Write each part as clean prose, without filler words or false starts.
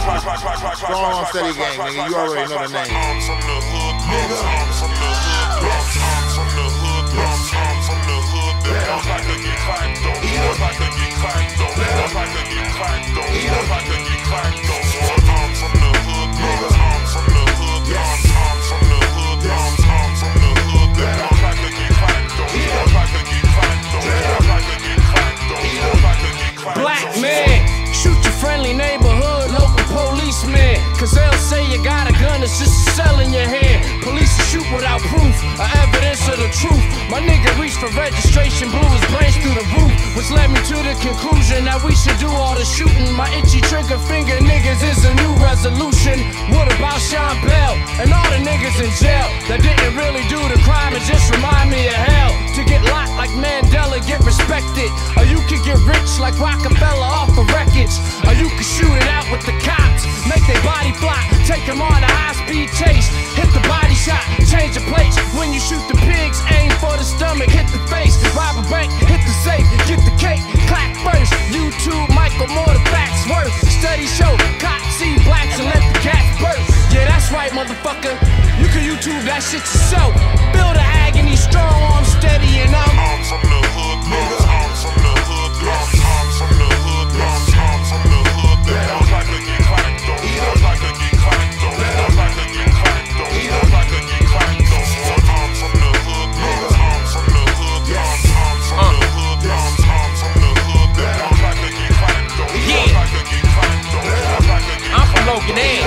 Strong Steady Gang, nigga. You already know the name. Black man, shoot your friendly neighborhood local policeman, cause they'll say you got a gun, it's just a cell in your hand. Police will shoot without proof or evidence of the truth. My nigga reached for registration, blew his brains through the roof, which led me to the conclusion that we should do all the shooting. My itchy trigger finger niggas is a new resolution. What about Sean Bell and all the niggas in jail that didn't really do the crime and just remind me of hell? To get locked like Mandela, get respected, or you could get rich like Rockefeller off of wreckage, or you could shoot it out with the cops, make their body flop, take them on a high-speed chase, hit the body shot, change the plates. When you shoot the pigs, aim for the stomach, hit the face, rob a bank, hit the safe, get the cake, clap first. YouTube, Michael Moore, the facts worth. Study show, cop see blacks and let the cats burst. Yeah, that's right, motherfucker. You can YouTube that shit yourself. Feel the agony, strong arm steady, and I'm from the hood, nigga. I'm from the hood, I'm from the hood, I'm from the hood. I'm like to get cracked on. I'm like to get cracked on. I'm like to get cracked on. I'm like to get cracked on. I'm from the hood, nigga. I'm from the hood, I'm from the hood, I'm from the hood. I'm like to get cracked on. I'm like to get cracked on. I'm from Logan Ed.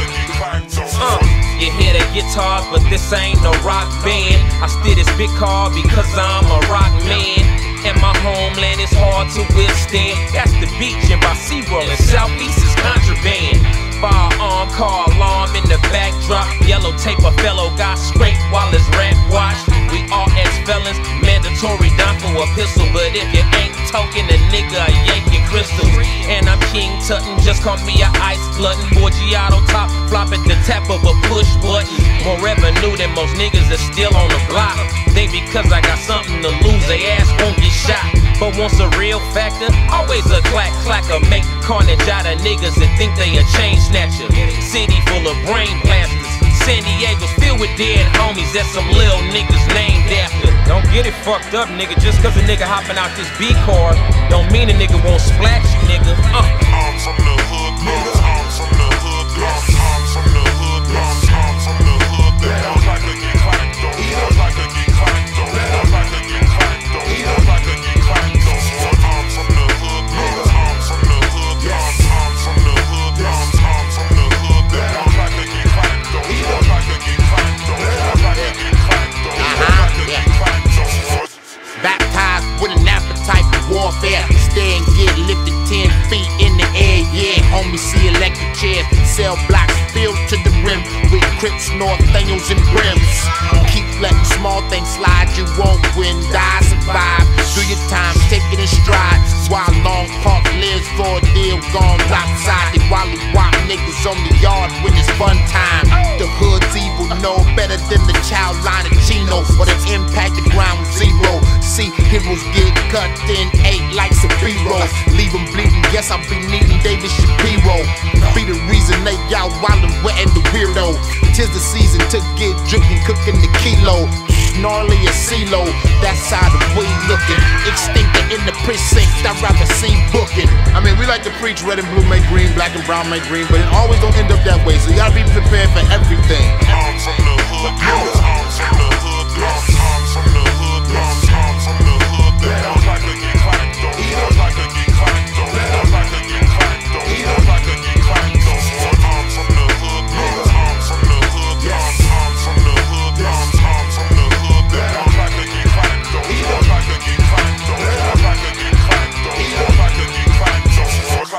You hear the guitars, but this ain't no rock band. I steer this big car because I'm a rock man. And my homeland is hard to withstand. That's the beach in by SeaWorld, and Southeast is contraband. Firearm, car alarm in the backdrop. Yellow tape, a fellow got scraped while his rap watch. We all ex-felons, mandatory down for a pistol. But if you ain't talking, a nigga, I yank your crystals. And I'm King Tutton, just call me a ice glutton. Borgiato top, flop at the tap of a push button. More revenue than most niggas are still on the block. Think because I got something to lose, they ass won't get shot. But once a real factor, always a clacker. Make carnage out of niggas that think they a chain snatcher. City full of brain blasters. San Diego's filled with dead homies that some little niggas named after. Don't get it fucked up, nigga. Just cause a nigga hopping out this B car don't mean a nigga won't splash you, nigga. I'm from the hood, nigga. I'm from the hood, I'm from the hood, I'm from the hood. I'm like to get cracked on. I'm like to get cracked on. I'm like to get cracked on. I'm like to get cracked on. I'm from the hood, nigga. I'm from the hood, I'm from the hood, I'm from the hood. I'm like to get cracked on. I'm like to get cracked on. I'm like to get cracked on. I'm like to get cracked on. Baptized with an appetite for warfare. Stay and get lifted 10 feet in the air, yeah. Homie, see electric chairs, cell blocks filled to the rim with Crips, Northangels, and Brims. Keep letting small things slide, you won't win, die, survive. Do your time, take it in stride. While Long Park lives for a deal gone lopsided. Wally Wop niggas on the yard when it's fun time. The hood's evil, no better than the child line of Chino, or the impact the ground zero. See, heroes get cut in 8 like Sabiro. Leave them bleeding, guess I'll be needing David Shapiro. Be the reason they out wildin' wettin' the weirdo. Tis the season to get drinking, cooking the kilo. Gnarly as CeeLo, that's how the way looking. Extinct in the precinct, I'd rather see booking. I mean, we like to preach red and blue make green, black and brown make green, but it always don't end up that way, so you gotta be prepared for everything. I'm from the hood, nigga. I'm from the hood, I'm from the hood, I'm from the hood. I'm like to get cracked on. I'm like to get cracked on. I'm like to get cracked on. I'm like to get cracked on. I'm from the hood, nigga. I'm from the hood, I'm from the hood, I'm from the hood. I'm like to get cracked on. I'm like to get cracked on. I'm like to get cracked on. I'm like to get cracked on.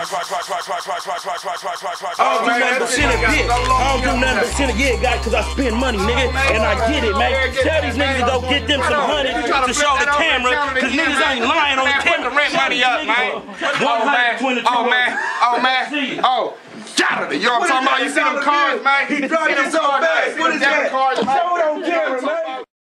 I don't do nothing but send a bitch. I don't do nothing but send a guy, cause I spend money, nigga, and I get it, man. Tell these niggas to go get them some honey to show the camera, cause niggas ain't lying on the camera. Put the rent money up, man. Oh, got it. You know what I'm talking about? You see them cars, man? He dropped it so fast. What is that? Show it on camera, man.